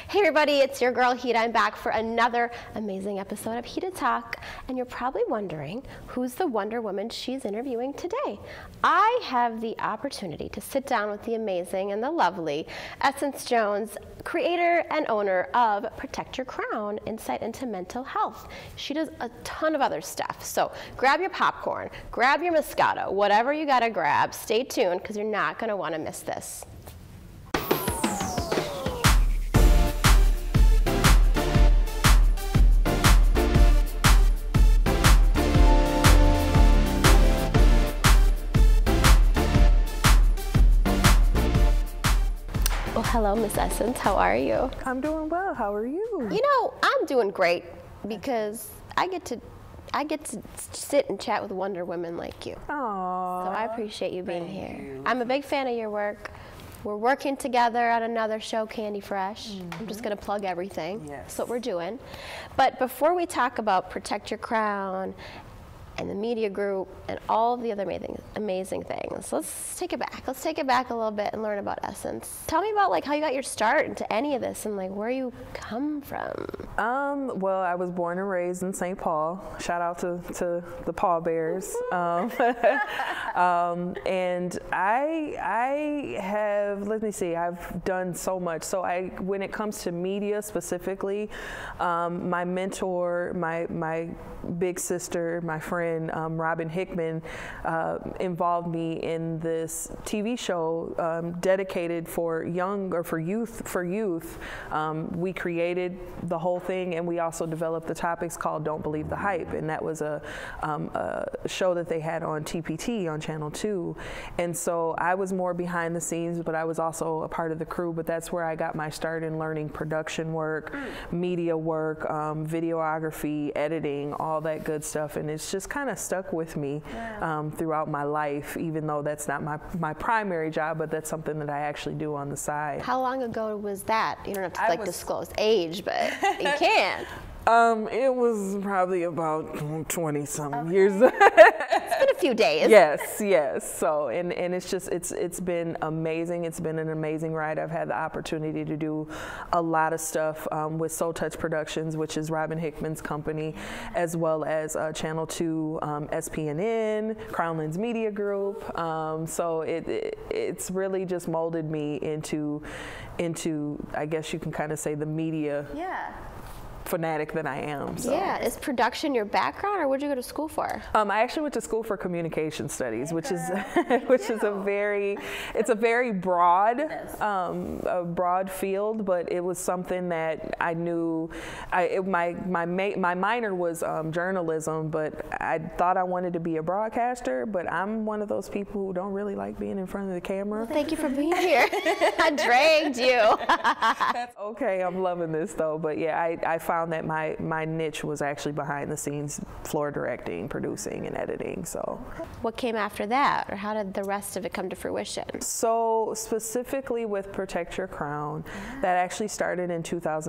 Hey everybody, it's your girl Hita. I'm back for another amazing episode of HitaTalk, and you're probably wondering who's the Wonder Woman she's interviewing today. I have the opportunity to sit down with the amazing and the lovely Essence Jones, creator and owner of Protect Your Crown, Insight into Mental Health. She does a ton of other stuff, so grab your popcorn, grab your Moscato, whatever you gotta grab. Stay tuned, because you're not gonna wanna miss this. Well, hello, Miss Essence. How are you? I'm doing well. How are you? You know, I'm doing great because I get to sit and chat with Wonder Women like you. Aww. So I appreciate you being here. I'm a big fan of your work. We're working together on another show, Candy Fresh. I'm just going to plug everything. Yes. That's what we're doing. But before we talk about Protect Your Crown and the media group and all of the other amazing things, let's take it back. Let's take it back a little bit and learn about Essence. Tell me about how you got your start into any of this and where you come from. Well, I was born and raised in St. Paul. Shout out to the Paul Bears. And I have, let me see, I've done so much. So when it comes to media specifically, my mentor, my big sister, my friend, Robin Hickman, involved me in this TV show dedicated for youth. We created the whole thing, and we also developed the topics called Don't Believe the Hype, and that was a show that they had on TPT on Channel 2. And so I was more behind the scenes, but I was also a part of the crew. But that's where I got my start in learning production work, media work, videography, editing, all that good stuff. And it's just kind of stuck with me throughout my life, even though that's not my primary job, but that's something that I actually do on the side. How long ago was that? You don't have to disclose age, but you can. It was probably about 20-some years. It's been a few days. Yes. So, and it's been amazing. It's been an amazing ride. I've had the opportunity to do a lot of stuff with Soul Touch Productions, which is Robin Hickman's company, as well as Channel 2, SPNN, Crownlands Media Group. So it's really just molded me into, I guess you can kind of say, the media. Yeah. Fanatic that I am. So. Yeah, is production your background, or what did you go to school for? I actually went to school for communication studies, which is a very broad, a broad field, but it was something that I knew. My minor was journalism, but I thought I wanted to be a broadcaster. But I'm one of those people who don't really like being in front of the camera. Well, thank you for being here. I dragged you. That's okay. I'm loving this though. But yeah, I found that my niche was actually behind the scenes, floor directing, producing, and editing. So what came after that, or how did the rest of it come to fruition? So specifically with Protect Your Crown, that actually started in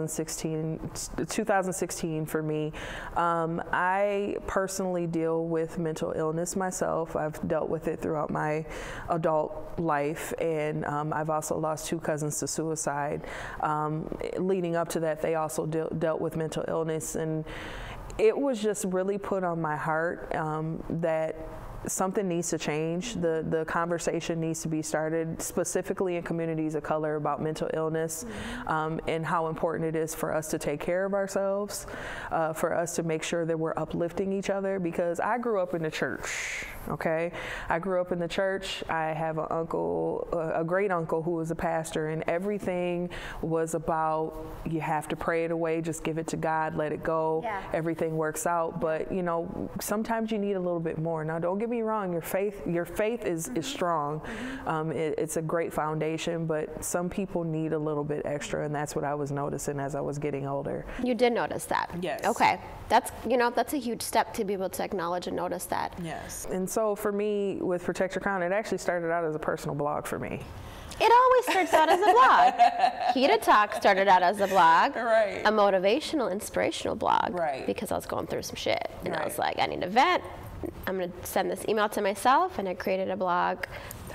2016 for me. I personally deal with mental illness myself. I've dealt with it throughout my adult life, and I've also lost 2 cousins to suicide. Leading up to that, they also dealt with mental illness, and it was just really put on my heart that something needs to change. The conversation needs to be started, specifically in communities of color, about mental illness, and how important it is for us to take care of ourselves, for us to make sure that we're uplifting each other, because I grew up in the church. Okay, I grew up in the church. I have an uncle, a great uncle, who was a pastor, and everything was about, you have to pray it away, just give it to God, let it go. Yeah. Everything works out. But you know, sometimes you need a little bit more. Now, don't get me wrong, your faith is strong. It's a great foundation, but some people need a little bit extra, and that's what I was noticing as I was getting older. You did notice that? Yes. Okay, that's a huge step to be able to acknowledge and notice that. Yes. And so for me, with Protect Your Crown, it actually started out as a personal blog for me. It always starts out as a blog. HitaTalk started out as a blog, right? A motivational, inspirational blog, right? Because I was going through some shit, and right. I was like, I need a vent. I'm going to send this email to myself, and I created a blog. The rest is history.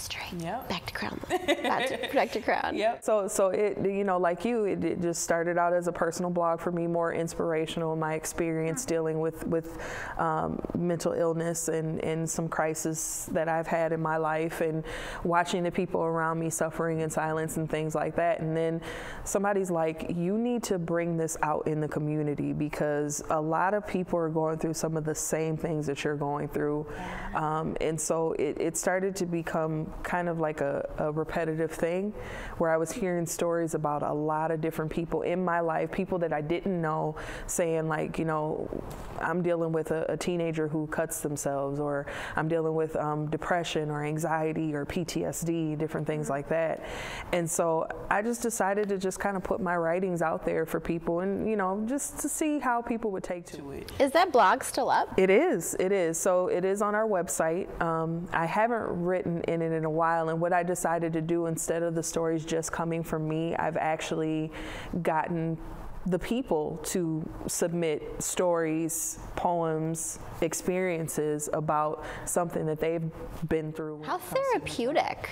history. Yep. Back to crown. Back to crown. Yep. So it, you know, like you, it just started out as a personal blog for me, more inspirational. My experience dealing with mental illness and some crisis that I've had in my life, and watching the people around me suffering in silence and things like that. And then somebody's like, you need to bring this out in the community, because a lot of people are going through some of the same things that you're going through. And so it started to become kind of like a repetitive thing, where I was hearing stories about a lot of different people in my life, people that I didn't know, saying like, you know, I'm dealing with a teenager who cuts themselves, or I'm dealing with depression or anxiety or PTSD, different things like that. And so I just decided to just kind of put my writings out there for people, and, you know, just to see how people would take to it. Is that blog still up? It is. So it is on our website. I haven't written in it in a while, and what I decided to do, instead of the stories just coming from me, I've actually gotten the people to submit stories, poems, experiences about something that they've been through. How therapeutic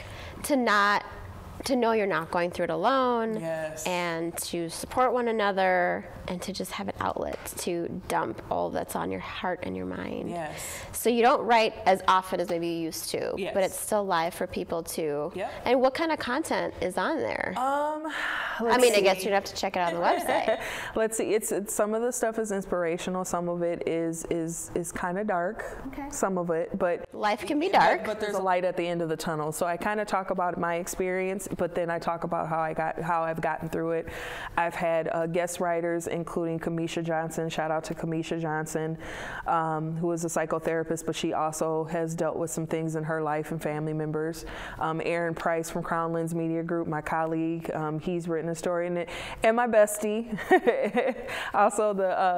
to know you're not going through it alone. Yes. And to support one another, and to just have an outlet to dump all that's on your heart and your mind. Yes. So you don't write as often as maybe you used to, yes, but it's still live for people to. Yep. And what kind of content is on there? I guess you'd have to check it out on the website. Let's see. It's some of the stuff is inspirational. Some of it is kind of dark. Okay. Some of it, but life can be dark. But there's a light at the end of the tunnel. So I kind of talk about my experience, but then I talk about how I've gotten through it. I've had guest writers, including Kamisha Johnson. Shout out to Kamisha Johnson, who is a psychotherapist, but she also has dealt with some things in her life and family members. Aaron Price from Crown Lens Media Group, my colleague, he's written a story in it, and my bestie, also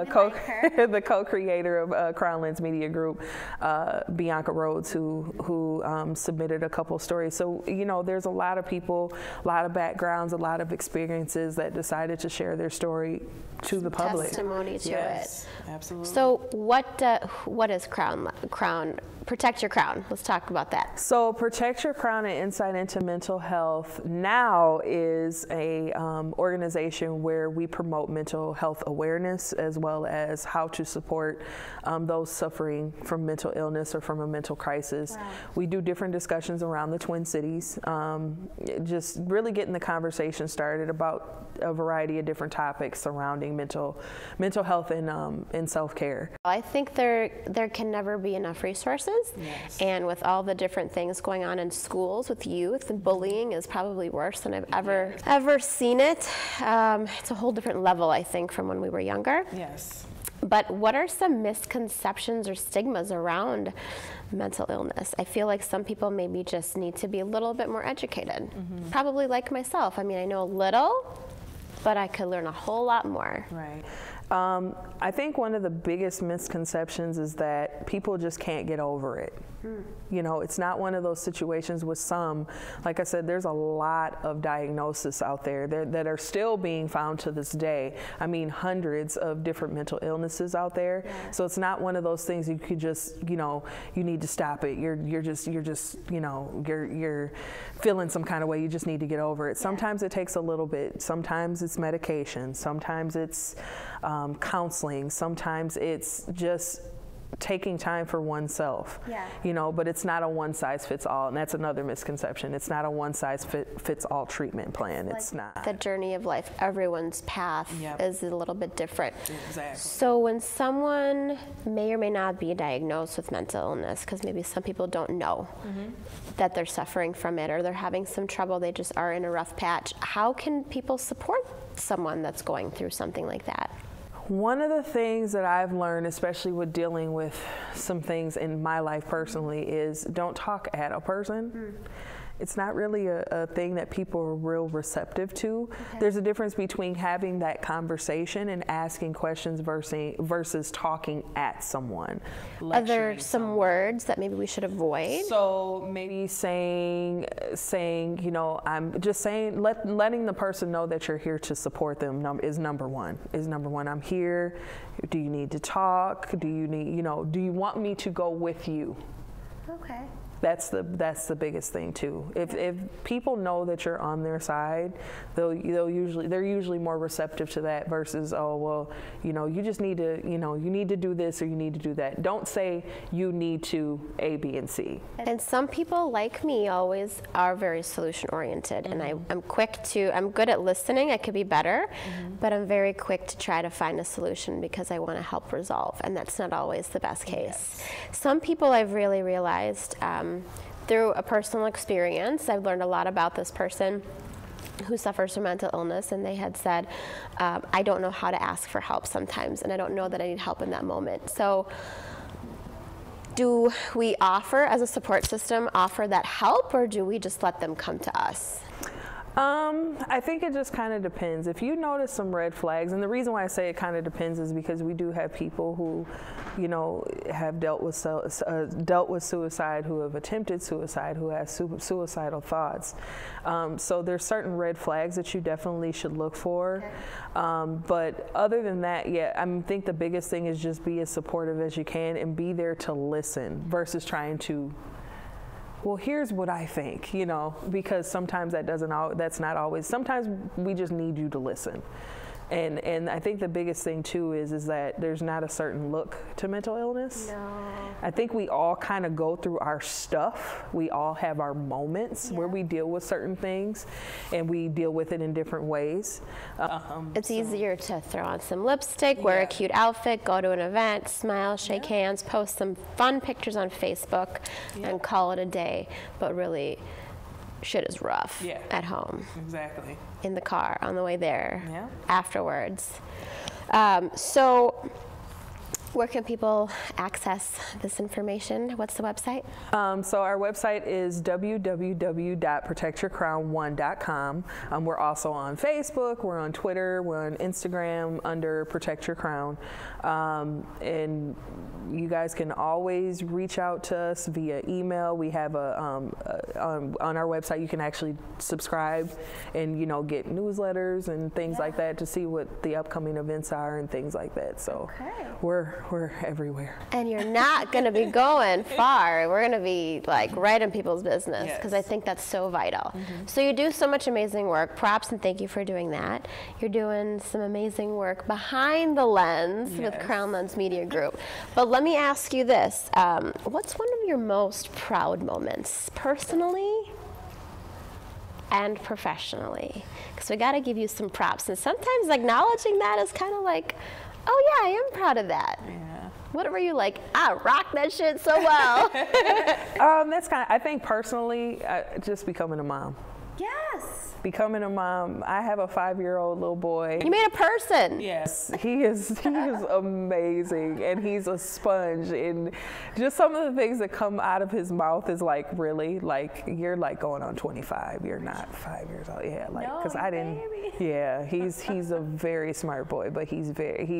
the co-creator of Crown Lens Media Group, Bianca Rhodes, who submitted a couple stories. So, you know, there's a lot of people, a lot of backgrounds, a lot of experiences that decided to share their story to the public. Testimony to yes, it. Absolutely. So what is Crown? Protect Your Crown. Let's talk about that. So Protect Your Crown and Insight into Mental Health now is a organization where we promote mental health awareness, as well as how to support those suffering from mental illness or from a mental crisis. Wow. We do different discussions around the Twin Cities, just really getting the conversation started about a variety of different topics surrounding mental health and self-care. I think there can never be enough resources. Yes. And with all the different things going on in schools with youth, and bullying is probably worse than I've ever seen it. It's a whole different level, I think, from when we were younger. Yes. But what are some misconceptions or stigmas around mental illness? I feel like some people maybe just need to be a little bit more educated. Mm-hmm. Probably like myself. I mean, I know a little, but I could learn a whole lot more. Right. I think one of the biggest misconceptions is that people just can't get over it. You know, it's not one of those situations with some. Like I said, there's a lot of diagnosis out there that are still being found to this day. I mean, hundreds of different mental illnesses out there. Yeah. So it's not one of those things you could just, you know, you need to stop it. You're just, you know, you're feeling some kind of way. You just need to get over it. Yeah. Sometimes it takes a little bit. Sometimes it's medication. Sometimes it's counseling. Sometimes it's just taking time for oneself, you know, but it's not a one-size-fits-all, and that's another misconception. It's not a one-size-fits-all treatment plan. It's not. The journey of life, everyone's path is a little bit different. Exactly. So when someone may or may not be diagnosed with mental illness, because maybe some people don't know that they're suffering from it, or they're having some trouble, they just are in a rough patch, how can people support someone that's going through something like that? One of the things that I've learned, especially with dealing with some things in my life personally, is don't talk at a person. It's not really a thing that people are real receptive to. Okay. There's a difference between having that conversation and asking questions versus talking at someone. Are there some words that maybe we should avoid? So maybe saying, you know, I'm just saying, letting the person know that you're here to support them is number one. I'm here. Do you need to talk? Do you need, you know, do you want me to go with you? Okay. That's the biggest thing too. If people know that you're on their side, they're usually more receptive to that versus, oh well, you just need to, you need to do this or you need to do that. Don't say you need to A, B, and C. And some people like me always are very solution oriented, and I'm good at listening. I could be better, but I'm very quick to try to find a solution because I want to help resolve, and that's not always the best case. Some people I've really realized through a personal experience, I've learned a lot about this person who suffers from mental illness, and they had said, I don't know how to ask for help sometimes, and I don't know that I need help in that moment. So do we offer, as a support system, offer that help, or do we just let them come to us? I think it just kind of depends. If you notice some red flags, and the reason why I say it kind of depends is because we do have people who, have dealt with suicide, who have attempted suicide, who have suicidal thoughts. So there's certain red flags that you definitely should look for. But other than that, I think the biggest thing is just be as supportive as you can and be there to listen versus trying to, well, here's what I think, because sometimes that's not always, sometimes we just need you to listen. And I think the biggest thing too is that there's not a certain look to mental illness. No. I think we all kind of go through our stuff. We all have our moments where we deal with certain things, and we deal with it in different ways. It's easier to throw on some lipstick, wear a cute outfit, go to an event, smile, shake hands, post some fun pictures on Facebook, and call it a day. But really, shit is rough at home. Exactly. In the car, on the way there, afterwards. So where can people access this information? What's the website? So our website is www.protectyourcrown1.com. We're also on Facebook, we're on Twitter, we're on Instagram under Protect Your Crown. And you guys can always reach out to us via email. We have on our website you can actually subscribe and get newsletters and things like that to see what the upcoming events are and things like that. So we're everywhere. And you're not going to be going far. We're going to be like right in people's business because I think that's so vital. So you do so much amazing work. Props and thank you for doing that. You're doing some amazing work behind the lens with Crown Lens Media Group. But let me ask you this. What's one of your most proud moments, personally and professionally? Because we got to give you some props. And sometimes acknowledging that is kind of like, oh yeah, I am proud of that. What were you like? I rocked that shit so well. That's kind of, I think personally, just becoming a mom. Yes. Becoming a mom. I have a 5-year-old little boy. You made a person. Yes, he is amazing, and he's a sponge. And just some of the things that come out of his mouth is like, really, like you're like going on 25. You're not 5 years old. Yeah, like because I didn't. Baby. Yeah, he's a very smart boy, but he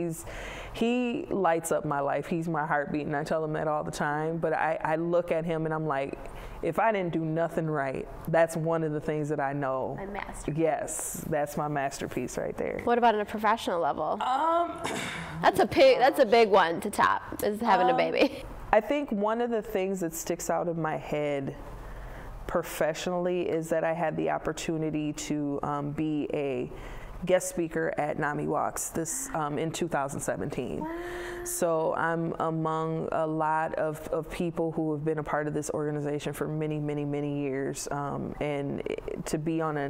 lights up my life. He's my heartbeat, and I tell him that all the time. But I look at him and I'm like, if I didn't do nothing right, that's one of the things that I know. A masterpiece. Yes, that's my masterpiece right there. What about on a professional level? That's a big one to top, is having a baby. I think one of the things that sticks out in my head professionally is that I had the opportunity to be a guest speaker at NAMI Walks in 2017. Wow. So I'm among a lot of people who have been a part of this organization for many, many, many years, and to be on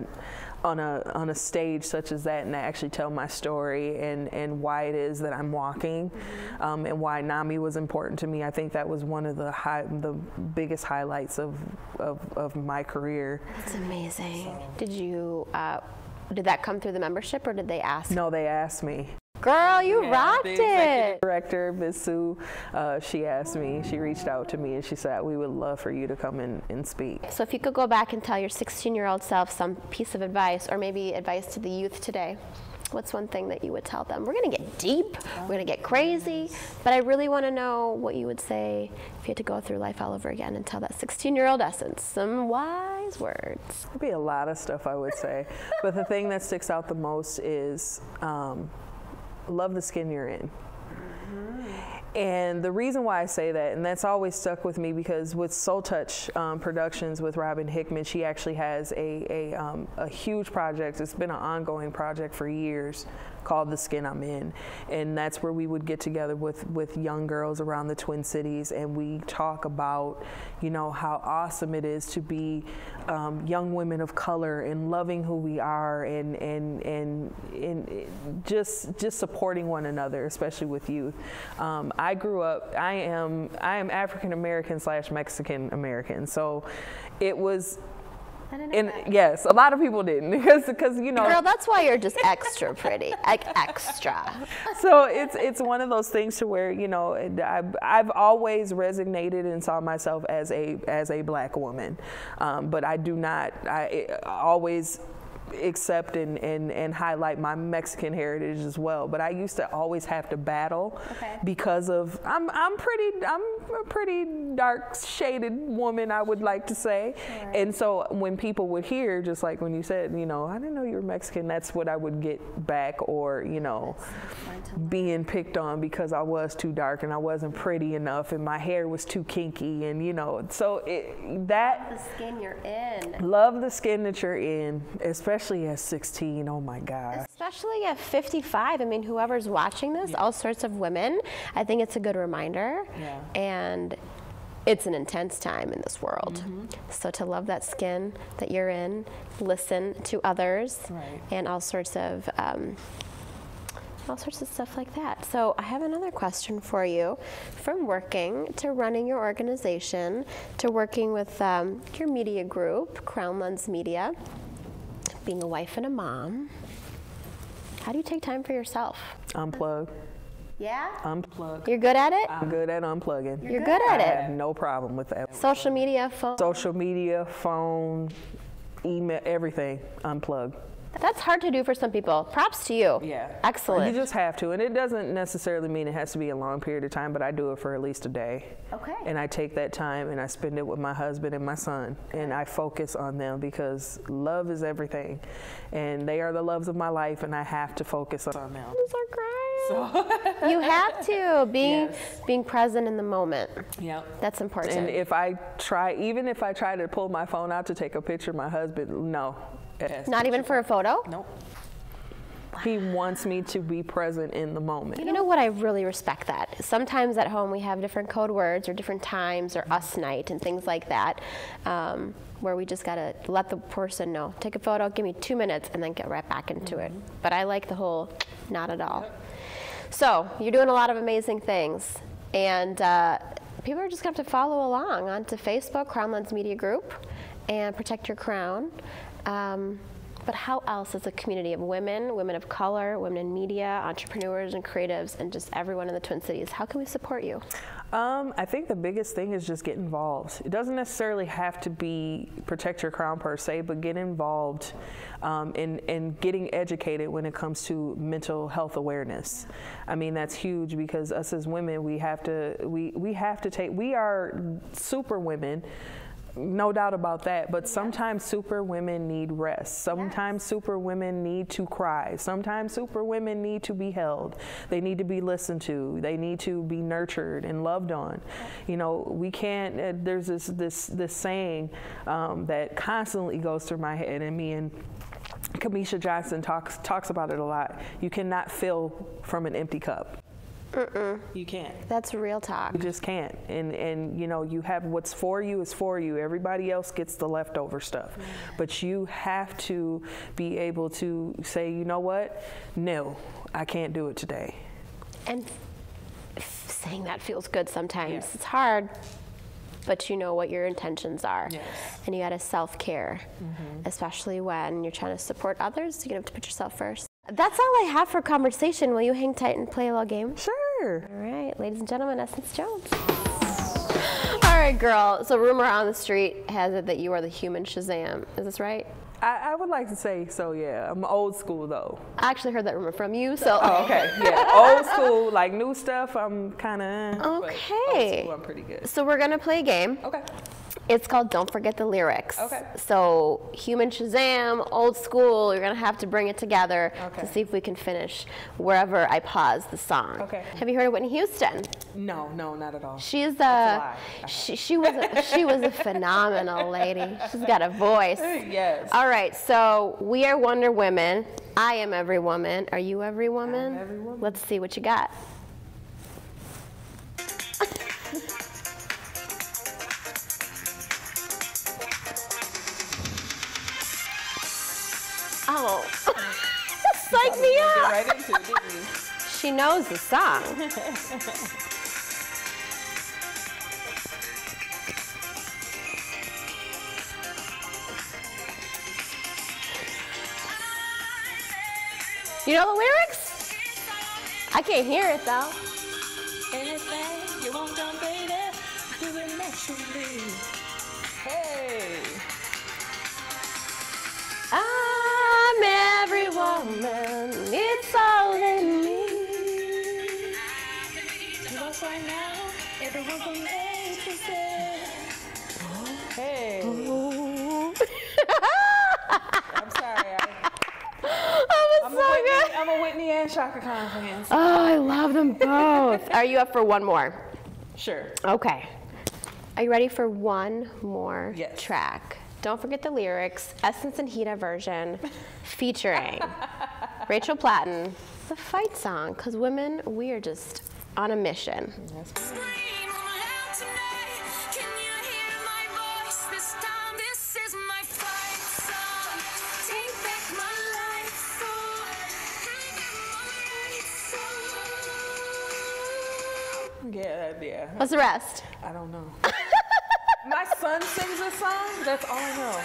a stage such as that and to actually tell my story and why it is that I'm walking, and why NAMI was important to me. I think that was one of the biggest highlights of my career. That's amazing. So. Did that come through the membership, or did they ask? No, they asked me. Girl, you rocked it. The executive director, Ms. Sue, she asked me, she reached out to me and she said, we would love for you to come in and speak. So if you could go back and tell your 16-year-old self some piece of advice, or maybe advice to the youth today, what's one thing that you would tell them? We're going to get deep, we're going to get crazy, but I really want to know what you would say if you had to go through life all over again and tell that 16-year-old essence some wise words. There'd be a lot of stuff I would say, but the thing that sticks out the most is love the skin you're in. And the reason why I say that, and that's always stuck with me, because with Soul Touch Productions with Robin Hickman, she actually has a huge project. It's been an ongoing project for years called The Skin I'm In. And that's where we would get together with young girls around the Twin Cities, and we talk about, you know, how awesome it is to be young women of color and loving who we are, and just supporting one another, especially with youth. I grew up, I am African American / Mexican American, so it was. And yes, a lot of people didn't, because you know. Girl, that's why you're just extra pretty, like extra. So it's one of those things to where, you know, I've always resonated and saw myself as a black woman, but I do not. I always accept and highlight my Mexican heritage as well, but I used to always have to battle because of I'm a pretty dark shaded woman, I would like to say, and so when people would hear, just like when you said, you know, I didn't know you were Mexican, that's what I would get back, or, you know, being picked on because I was too dark and I wasn't pretty enough and my hair was too kinky, and you know, so that the skin you're in. Love the skin that you're in, especially at 16, oh my gosh. Especially at 55, I mean, whoever's watching this, all sorts of women, I think it's a good reminder. Yeah. And it's an intense time in this world. So to love that skin that you're in, listen to others, and all sorts of stuff like that. So I have another question for you. From working to running your organization to working with your media group, Crown Lens Media, being a wife and a mom, how do you take time for yourself? Unplug. Yeah? Unplug. You're good at it? I'm good at unplugging. You're good at it? I have no problem with that. Social media, phone? Social media, phone, email, everything, unplug. That's hard to do for some people. Props to you. Yeah. Excellent. You just have to, and it doesn't necessarily mean it has to be a long period of time, but I do it for at least a day. Okay. And I take that time and I spend it with my husband and my son, and I focus on them, because love is everything, and they are the loves of my life, and I have to focus on them. Those are great. So. You have to being present in the moment. Yeah. That's important. And if I try, even if I try to pull my phone out to take a picture of my husband, no. Not even for a photo? Nope. He wants me to be present in the moment. You know what? I really respect that. Sometimes at home we have different code words or different times or us night and things like that, where we just gotta let the person know. Take a photo, give me 2 minutes, and then get right back into it. But I like the whole not at all. So you're doing a lot of amazing things, and people are just gonna have to follow along onto Facebook, Crown Lens Media Group, and Protect Your Crown. But how else as a community of women, women of color, women in media, entrepreneurs and creatives, and just everyone in the Twin Cities, how can we support you? I think the biggest thing is just get involved. It doesn't necessarily have to be Protect Your Crown per se, but get involved in getting educated when it comes to mental health awareness. I mean, that's huge, because us as women, we have to take, we are super women. No doubt about that, but sometimes super women need rest. Sometimes super women need to cry. Sometimes super women need to be held. They need to be listened to. They need to be nurtured and loved on. You know, we can't, there's this saying that constantly goes through my head, and me and Kamisha Johnson talks about it a lot. You cannot fill from an empty cup. You can't. That's real talk. You just can't. And you know, you have what's for you is for you. Everybody else gets the leftover stuff. But you have to be able to say, you know what? No, I can't do it today. And saying that feels good sometimes. It's hard, but you know what your intentions are. And you got to self-care, especially when you're trying to support others. You're going to have to put yourself first. That's all I have for conversation. Will you hang tight and play a little game? Sure. All right, ladies and gentlemen, Essence Jones. All right, girl. So rumor on the street has it that you are the human Shazam. Is this right? I would like to say so, yeah. I'm old school, though. I actually heard that rumor from you, so. Oh, okay, yeah. Old school, like new stuff, I'm kind of. Okay. Old school, I'm pretty good. So we're going to play a game. Okay. It's called Don't Forget the Lyrics. Okay. So Human Shazam, old school, you're going to have to bring it together to see if we can finish wherever I pause the song. Okay. Have you heard of Whitney Houston? No, not at all. She's she was a phenomenal lady. She's got a voice. Yes. All right, so we are Wonder Women. I am every woman. Are you every woman? I'm every woman. Let's see what you got. Oh, psych me up. Right into it, didn't you? She knows the song. You know the lyrics? I can't hear it though. Anything you want done, baby, do it naturally. Hey. I'm every woman, it's all in me. Because right now, everyone from A to Z. Hey. I'm sorry. I'm a Whitney and Shaka Khan fan. Oh, I love them both. Are you up for one more? Sure. Okay. Are you ready for one more Yes. track? Don't forget the lyrics, Essence and Hita version, featuring Rachel Platten, the fight song, because women, we are just on a mission. That's good. Yeah. What's the rest? I don't know. My son sings this song. That's all I know.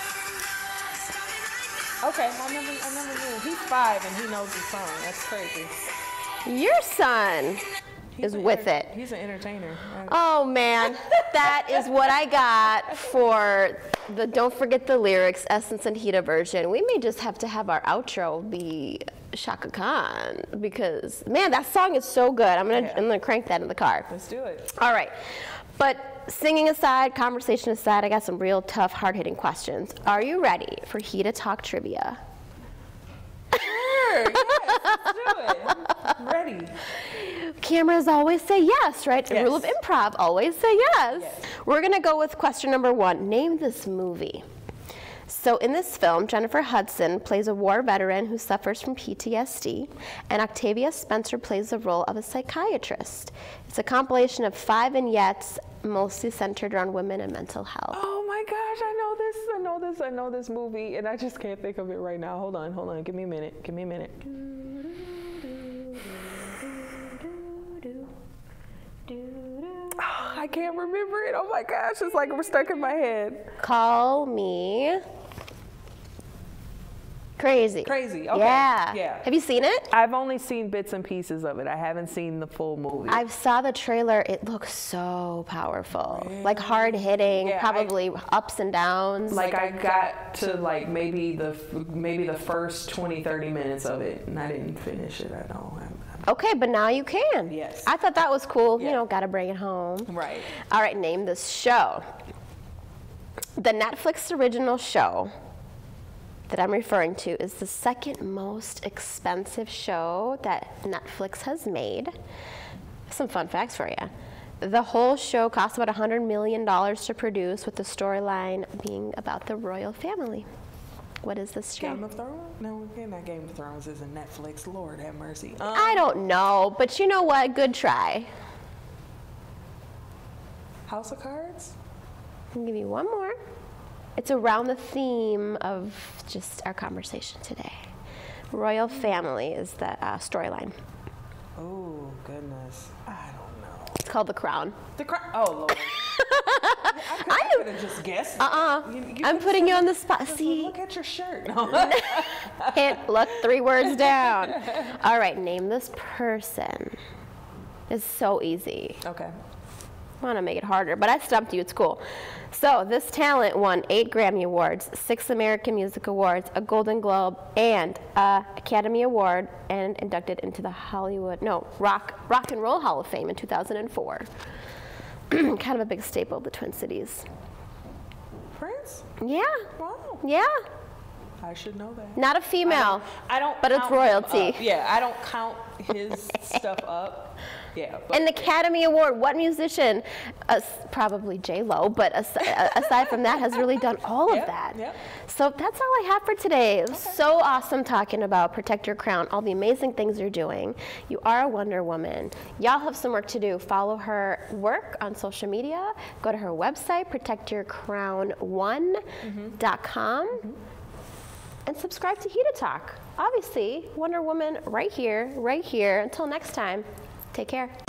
Okay, I never knew. He's 5 and he knows the song. That's crazy. Your son is with it. He's an entertainer. Oh man, that is what I got for the Don't Forget the Lyrics, Essence and Hita version. We may just have to have our outro be Shaka Khan because man, that song is so good. I'm gonna crank that in the car. Let's do it. All right, but singing aside, conversation aside, I got some real tough, hard-hitting questions. Are you ready for HitaTalk trivia? Sure, yes, let's do it. I'm ready. Cameras always say yes, right? The Yes. rule of improv, always say yes. Yes. We're gonna go with question number 1. Name this movie. So in this film, Jennifer Hudson plays a war veteran who suffers from PTSD, and Octavia Spencer plays the role of a psychiatrist. It's a compilation of 5 vignettes, mostly centered around women and mental health. Oh my gosh, I know this movie, and I just can't think of it right now. Hold on, give me a minute. Oh, I can't remember it. Oh my gosh, it's like we're stuck in my head. Call me crazy. Crazy, okay. Yeah. Have you seen it? I've only seen bits and pieces of it. I haven't seen the full movie. I saw the trailer. It looks so powerful. Really? Like hard hitting, Yeah, probably ups and downs. Like I got to like maybe the first 20-30 minutes of it, and I didn't finish it at all. Okay, but now you can. Yes. I thought that was cool. Yeah. You know, gotta bring it home. Right. All right, name this show. The Netflix original show that I'm referring to is the second most expensive show that Netflix has made. Some fun facts for you. The whole show cost about $100 million to produce, with the storyline being about the royal family. What is this show? Game of Thrones? No, not Game of Thrones. Isn't Netflix. Lord have mercy. I don't know, but you know what? Good try. House of Cards? I'll give you one more. It's around the theme of just our conversation today. Royal family is the storyline. Oh, goodness. I don't know. It's called The Crown. The Crown? Oh, Lord. I could have just guessed. I'm putting you on the spot. See? Look at your shirt. Hint, look 3 words down. All right, name this person. It's so easy. Okay. I want to make it harder, but I stumped you. It's cool. So this talent won 8 Grammy Awards, 6 American Music Awards, a Golden Globe, and an Academy Award, and inducted into the Rock and Roll Hall of Fame in 2004. Kind of a big staple of the Twin Cities. Prince? Yeah. Wow. Yeah. I should know that. Not a female. I don't but it's royalty. Yeah, I don't count his stuff up. Yeah. An Academy Award. What musician? Probably J-Lo, but aside from that, has really done all of that. Yep. So that's all I have for today. It was so awesome talking about Protect Your Crown, all the amazing things you're doing. You are a Wonder Woman. Y'all have some work to do. Follow her work on social media. Go to her website, protectyourcrown1.com. And subscribe to HitaTalk. Obviously, Wonder Woman right here, right here. Until next time, take care.